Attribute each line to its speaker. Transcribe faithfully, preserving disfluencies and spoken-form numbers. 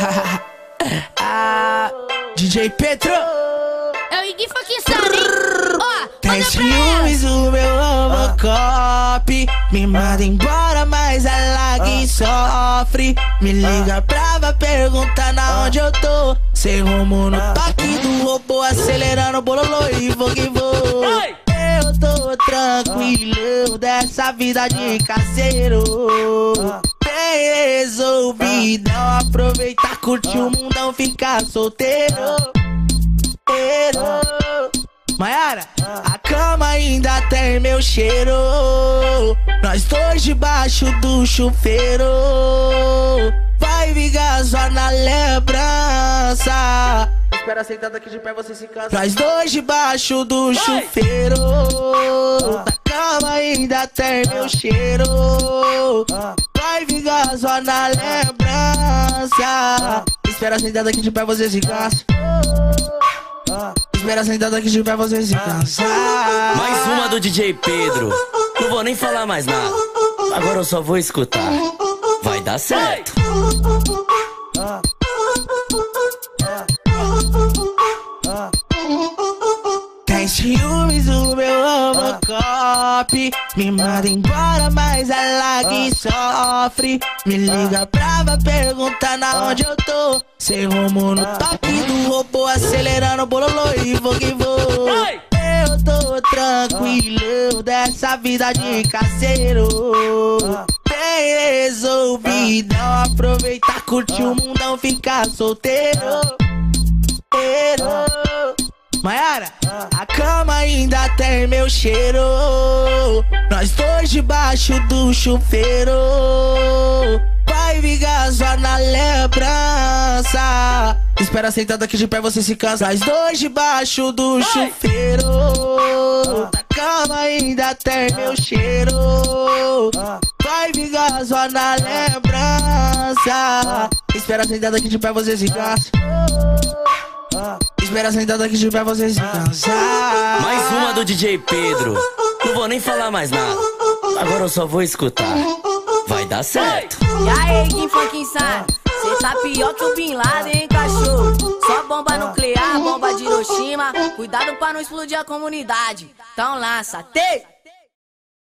Speaker 1: ah, D J Pedro
Speaker 2: é o Iggy fucking Sun, hein? Ó,
Speaker 1: tem ciúmes o meu Robocop. Me manda embora, mas ela que sofre. Me liga brava perguntando onde eu tô. Sem rumo no toque do robô, acelerando bololô e vou que vou. Eu tô tranquilo dessa vida de caseiro. Bem resolvido, aproveitar, curtir o mundão, ficar solteiro. Maiara, a cama ainda tem meu cheiro. Nós dois debaixo do chuveiro. Vai vingar só na lembrança. Espera sentado aqui de pé, você se cansa. Nós dois debaixo do chuveiro. A cama ainda tem meu cheiro. Vai vingar só na lembrança. Espera sentado aqui de pé, você se cansa. Espera sentado aqui de pé, você se cansa.
Speaker 3: Mais uma do D J Pedro. Não vou nem falar mais nada. Agora eu só vou escutar. Vai dar certo.
Speaker 1: Tem ciúmes o meu Robocop. Me manda embora, mas ela que sofre. Me liga brava perguntando aonde eu tô. Sem rumo no toque do robô, acelerando bololô e vou que vou. Eu tô tranquilo dessa vida de caseiro. Bem resolvido, aproveitar, curtir o mundão, ficar solteiro. Maiara, a cama ainda tem meu cheiro. Nós dois debaixo do chuveiro. Vai vingar só na lembrança. Espera sentado aqui de pé, você se cansa. Nós dois debaixo do chuveiro. A cama ainda tem meu cheiro. Vai vingar só na lembrança. Espera sentado aqui de pé, você se cansa. Espera sentado aqui de pé, você se cansa.
Speaker 3: Mais uma do D J Pedro. Não vou nem falar mais nada. Agora eu só vou escutar. Vai dar certo.
Speaker 4: E aí, Iggy fucking Sun, cê tá pior que o Bin Laden, hein, cachorro? Só bomba nuclear, bomba de Hiroshima. Cuidado pra não explodir a comunidade. Então lança, te!